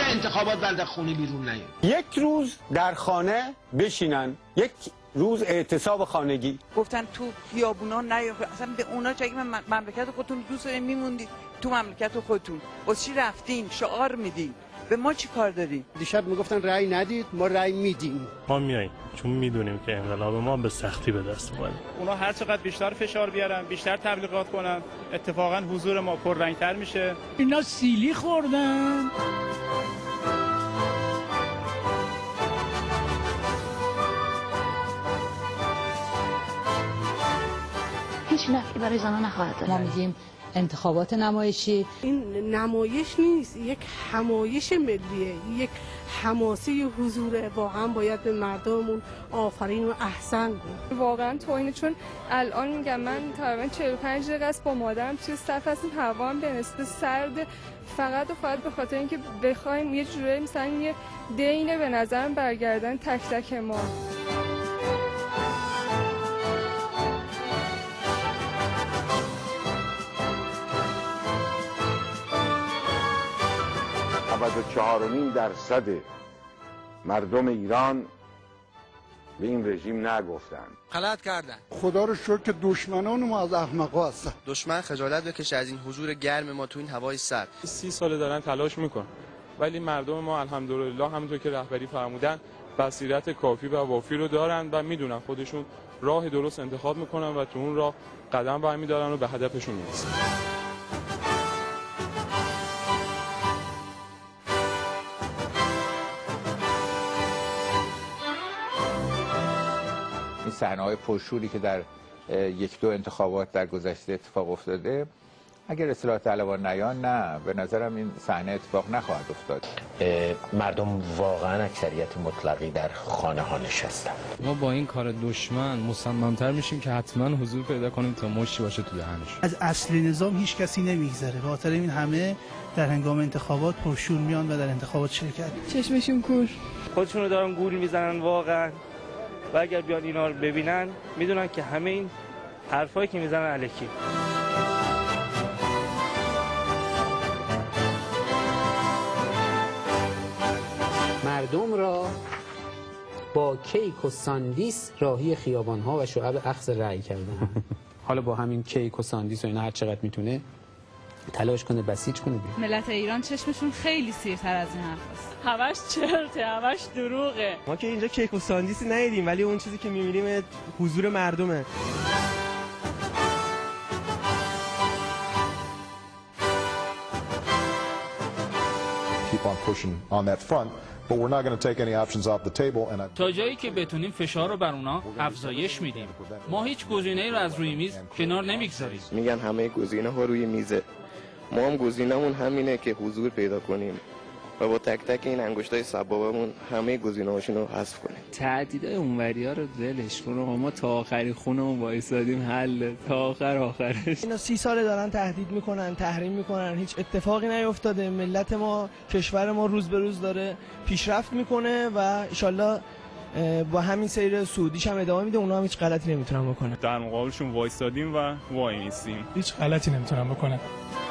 انتخابات بعد خونه بیرون نیاد. یک روز در خانه بشینن، یک روز اعتصاب خانگی. گفتن تو خیابونا نیاید، اصلا به اونا چه مملکت خودتون دوست دارین میموندید تو مملکت خودتون، واسه چی رفتین شعار میدین؟ به ما چی کار دارین؟ دیشب میگفتن رأی ندید، ما رأی میدیم. ما میاییم چون میدونیم که انقلاب ما به سختی به دست اومده. اونا هر چقدر بیشتر فشار بیارن، بیشتر تبلیغات کنن، اتفاقا حضور ما پررنگتر میشه. اینا سیلی خوردن. هیچ نفعی برای زنان نخواهد داشت. ما میگیم انتخابات نمایشی. این نمایش نیست، یک همایش ملیه، یک حماسه حضور. واقعا باید به مردممون آفرین و احسن بود. واقعا توهینه، چون الان میگم من تقریبا 45 دقیقه است با مادرم توی صف هستیم، هوام به نسبت سرد، فقط و فقط به خاطر اینکه بخوایم یه جوری مثلا یه دینه به نظرم برگردن تک تک ما. و 4.5% مردم ایران به این رژیم نگفتن. غلط کردن. خدا رو شکر که دشمنان ما از احمقا هستن. دشمن خجالت بکشه از این حضور گرم ما تو این هوای سرد. 30 ساله دارن تلاش میکنن، ولی مردم ما الحمدلله همونطور که رهبری فرمودن بصیرت کافی و وافی رو دارن و میدونن خودشون راه درست انتخاب میکنن و تو اون راه قدم برمیدارن و به هدفشون میرسن. این صحنه‌های پرشوری که در یک دو انتخابات در گذشته اتفاق افتاده، اگر اصلاح طلبان نیان، نه به نظرم این صحنه اتفاق نخواهد افتاد. مردم واقعا اکثریت مطلقی در خانه ها نشستن. ما با این کار دشمن مصمم‌تر میشیم که حتما حضور پیدا کنیم تا مشتی باشه تو دهنش. از اصل نظام هیچ کسی نمیگذره، به خاطر این همه در هنگام انتخابات پرشور میان و در انتخابات شرکت. چشمشون کور، خودشونو دارن گول میزنن واقعا، و اگر بیان اینا رو ببینن میدونن که همه این حرفایی که میزنن الکی. مردم را با کیک و ساندیس راهی خیابان‌ها و شعب اخذ رأی کردن. حالا با همین کیک و ساندیس و اینا هر چقدر میتونه تلاش کنه بسیج کنه. ملت ایران چشمشون خیلی سیرتر از این حرفاست. همش چرته، همش دروغه. ما که اینجا کیک و ساندیسی ندیدیم، ولی اون چیزی که می‌بینیم حضور مردمه. Keep on pushing on that front, but we're not going to take any options off the table. And تا جایی که بتونیم فشار رو بر اونا افزایش میدیم. ما هیچ گزینه‌ای رو از روی میز کنار نمیگذاریم. میگن همه گزینه‌ها روی میزه. ما هم گزینه‌مون همینه که حضور پیدا کنیم و با تک تک این انگشتای سبابمون همه گزینه‌هاشون رو حذف کنیم. تهدیدای اونوریا رو ولش کن، ما تا آخری خونمون وایسادیم، حل تا آخرش. اینا 30 ساله دارن تهدید میکنن، تحریم میکنن، هیچ اتفاقی نیفتاده. ملت ما، کشور ما روز به روز داره پیشرفت میکنه و انشالله با همین سیر سعودیش هم ادامه میده. اونا هم هیچ غلطی نمیتونن بکنن. در مقابلشون وایسادیم و وای میسیم. هیچ غلطی نمیتونن بکنن.